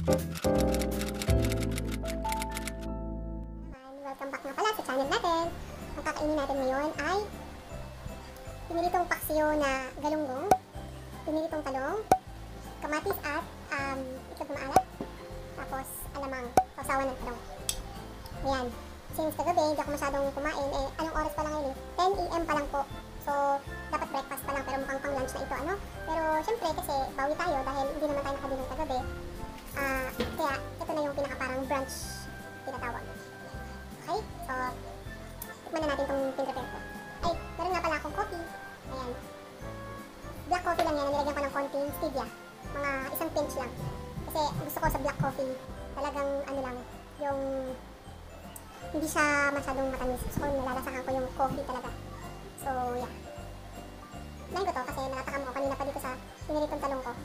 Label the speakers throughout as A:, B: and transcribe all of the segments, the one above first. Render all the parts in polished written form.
A: Welcome back nga pala sa channel natin. Ang kakainin natin ngayon ay pinilitong paksiyo na galunggong, pinilitong talong, kamatis at itlog na maalat, tapos alamang, sausawan ng talong. Ayan. Since kagabi, hindi ako masyadong kumain, anong oras pa lang ngayon 10 AM pa lang po. So, dapat breakfast pa lang, pero mukhang pang lunch na ito, ano? Pero, syempre, kasi bawi tayo dahil hindi naman tayo nakabili ng kagabi. Kaya, ito na yung pinaka parang brunch tinatawag. Okay? So, tikman na natin itong pinrepare ko. Ay, meron nga pala akong coffee. Ayan. Black coffee lang yan, nilagyan ko ng konting stevia. Mga isang pinch lang. Kasi gusto ko sa black coffee, talagang ano lang, yung hindi siya masyadong matamis. Gusto ko nilalasahan ko yung coffee talaga. So, yeah. Nain ko to kasi natatakam ko kanina pa dito sa pinilitong talong ko.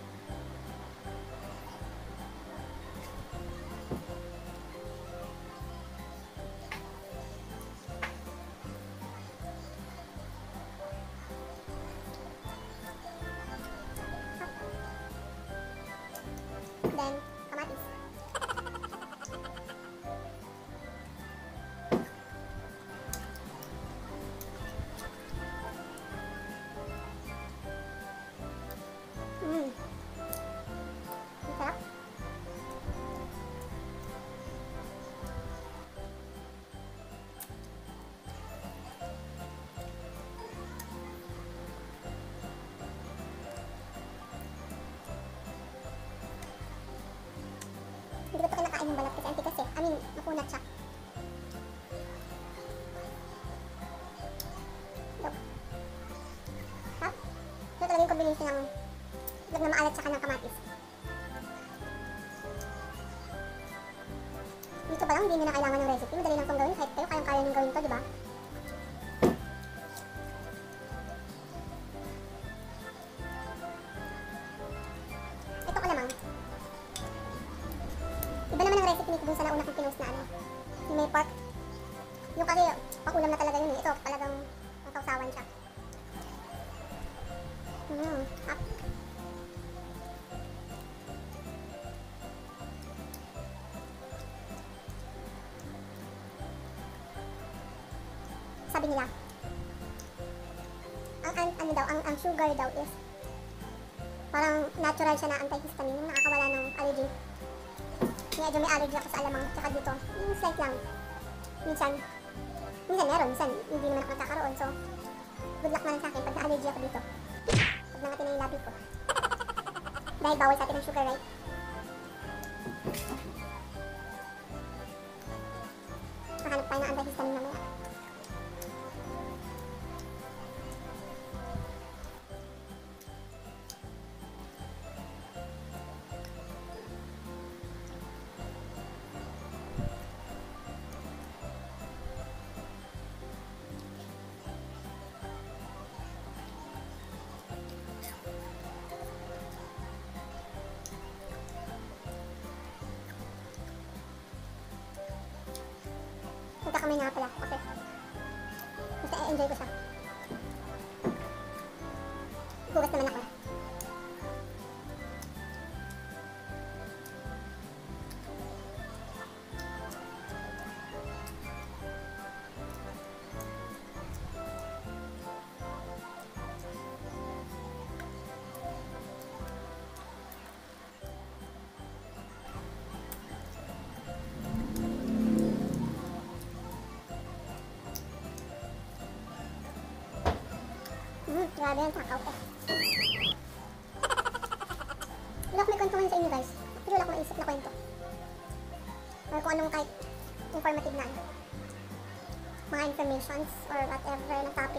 A: Then, kamatis. Ang sarap. Hindi ko ito kinakain yung balat kasi antigas eh. I mean, makunat siya. Ito. Sarap. Ito talaga yung combination ng itlog na maalat saka ng kamatis. Dito pa lang, hindi nyo na kailangan ng recipe. Madali lang itong gawin. Kahit kayo, kayang-kaya nyo gawin ito, di ba? Ito ka lamang. Iba naman ang recipe nito dun sa nauna kong pinost na ano. Yung may pork. Yung kasi, pang-ulam na talaga yun eh. Ito, talagang masawsawan siya. Up. Sabi nila, ano daw, ang sugar daw is parang natural siya na antihistamine, yung nakakawala ng allergy. Medyo may allergy ako sa alamang, tsaka dito, yung slight lang. Minsan meron, minsan hindi naman ako nagkakaroon. So, good luck na lang sa akin pag na-allergy ako dito. Pag nangatin na yung labi ko. Dahil bawal sa atin ang sugar, right? Nakahanap tayo ng antihistamine mamaya. Nagkakamay nga pala ako kasi mas na-enjoy ko siya. Bukas naman ako. Grabe yan, takaw ko. Wala ko may kwentuhan sa inyo guys. Pero wala ko maisip na kwento. Or kung anong kahit informative na mga informations or whatever na topic.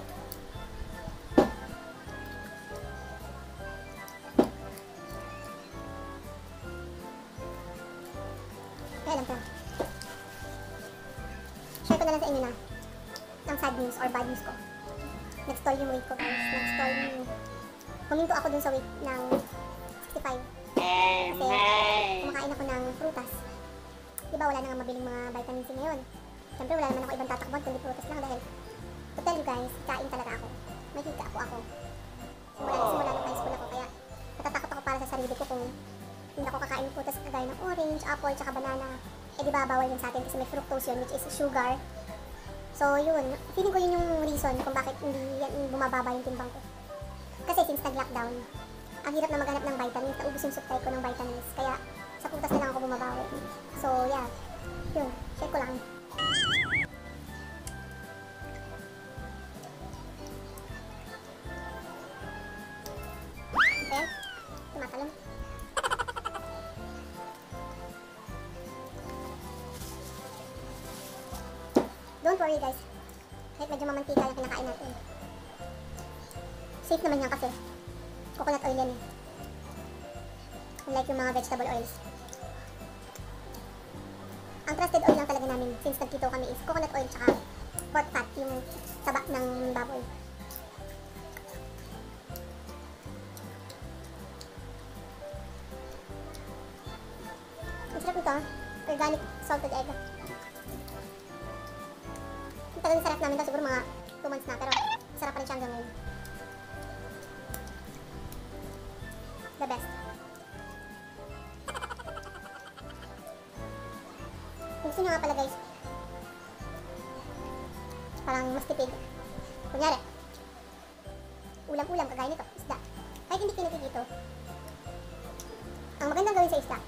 A: Kaya lang to. Share ko na lang sa inyo na ang sad news or bad news ko. Nag-stall yung weight ko guys. Nag-stall yung... Huminto ako dun sa weight ng 65. Kasi kumakain ako ng prutas. Diba wala na nga mabiling mga vitamin C ngayon. Siyempre wala naman ako ibang tatakbon kundi prutas lang dahil to tell you guys, kain talaga ako. May hika ako. Simula na high school ako kaya natatakot ako para sa sarili ko kung hindi ako kakain ng prutas kagaya ng orange, apple, tsaka banana. Eh di ba bawal yun sa atin kasi may fructose yun, which is sugar. So yun, feeling ko yun yung reason kung bakit hindi yan bumababa yung timbang ko. Kasi since nag-lockdown, ang hirap na maghanap ng vitamins, naubos yung supply ko ng vitamins. Kaya sa prutas na lang ako bumabawi. So yeah, yun, share ko lang. Ayan, tumatalon. Don't worry guys, kahit medyo mamantika yung kinakain natin. Safe naman yan kasi coconut oil yan eh. Unlike yung mga vegetable oils. Ang trusted oil lang talaga namin since nag-keto kami is coconut oil tsaka pork fat, yung taba ng baboy. Ang sarap nito, organic salted egg. Yung talagang sarap namin daw siguro mga 2 months na, pero sarap pa rin siya hanggang ngayon. The best. Kung gusto nyo nga pala guys, parang mas tipid. Kunyari, ulam-ulam kagaya nito, isda. Kahit hindi kinitid ito, ang magandang gawin sa isda,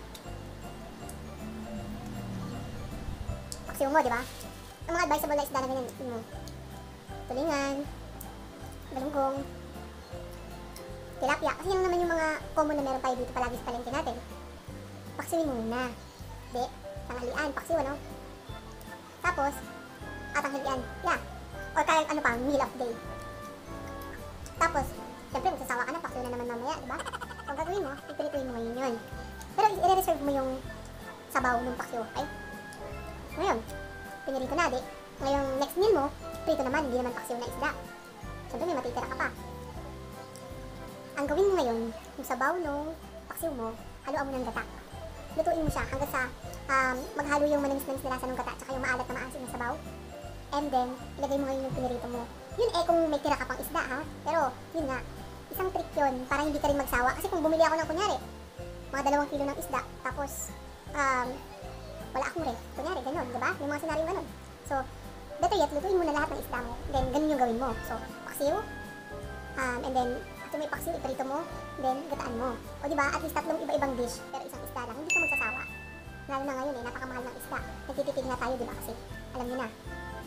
A: paksiw mo, di ba? Ang mga advisable na isda na ganyan, tulingan, galunggong, tilapia. Kasi yan naman yung mga common na meron tayo dito palagi sa palengke natin. Paksiwin mo muna. Di, tanghalian, paksiw ano? Tapos, tanghalian, yeah. Or kahit ano pa, meal of day. Tapos, syempre magsasawa ka na, paksiw na naman mamaya, di ba? Kung gagawin mo, ipirituin mo ngayon yun. Pero i-reserve mo yung sabaw ng paksiw, okay? Ngayon, pinirito na, di. Ngayong next meal mo, prito naman, hindi naman paksiw na isda. Syempre may matitira ka pa. Ang gawin mo ngayon, yung sabaw nung paksiw mo, haluan mo ng gata. Lutuin mo siya hanggang sa maghalo yung manamis-namis na lasa ng gata tsaka yung maalat na maasim na sabaw. And then, ilagay mo ngayon yung pinirito mo. Yun eh kung may tira ka pang isda ha. Pero, yun nga, isang trick yun para hindi ka rin magsawa. Kasi kung bumili ako ng kunyari, mga 2 kilo ng isda, tapos, wala akong ref. Kunyari, ganun, diba? Yung mga senaryo ganun. So, better yet, lutuin mo na lahat ng isda mo. Then, ganun yung gawin mo. So, paksiw, and then, at may paksiw, iprito mo, then gataan mo. O diba, at least 3 iba-ibang dish, pero isang isda lang, hindi ka magsasawa. Lalo na ngayon eh, napakamahal ng isda. Nagtitipid na tayo, diba, kasi alam niyo na.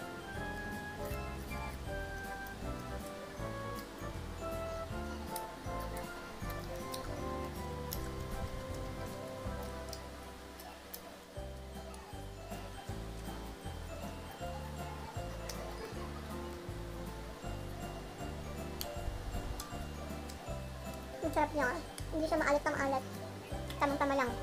A: Ang sarap niya, hindi siya maalat ng alat. Tamang-tama lang.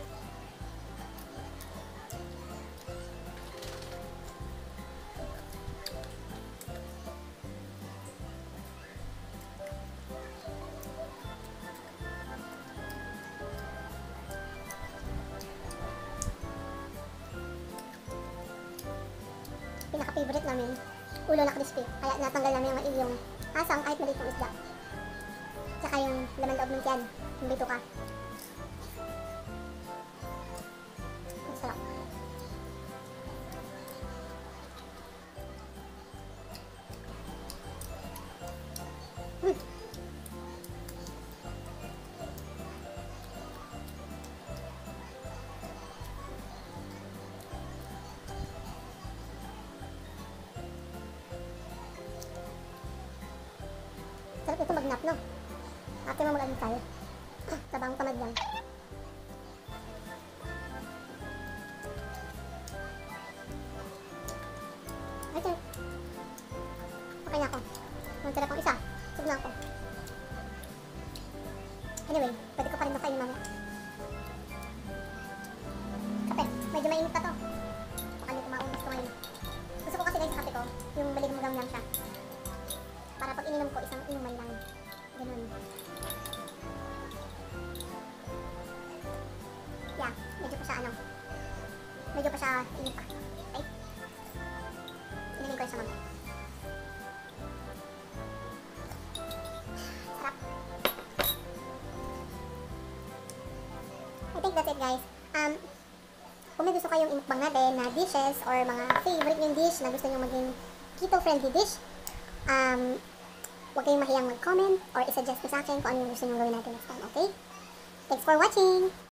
A: Pinaka-favorite namin, ulo na crispy. Kaya natanggal namin yung maiyong asang kahit maliit yung isda. Tsaka yung laman loob ng tiyan, yung bito ka. Ang sarap. Sarap ito magnap, no? Ate mo mag-almusal. Tabang tamad lang. Ito. Okay na ako. Magtira pang isa. Sub na ako. Anyway, pwede ko pa rin makainin mamaya. Kape. Medyo mainit pa to. Baka hindi ko maunas ko ngayon. Gusto ko kasi guys sa kape ko, yung baligam-gam lang siya. Para pag ininom ko, isang inuman lang. Ganun. Yeah, medyo pa siya ano. Medyo pa siya init pa. Okay? Inumin ko yung sa mamaya. Sarap. I think think that's it, guys. Kung may gusto kayong imukbang natin na dishes or mga favorite yung dish na gusto nyo maging keto-friendly dish, huwag kayong mahiyang mag-comment or isuggest ko sa akin kung ano yung gusto nyo gawin natin next time, okay? Thanks for watching!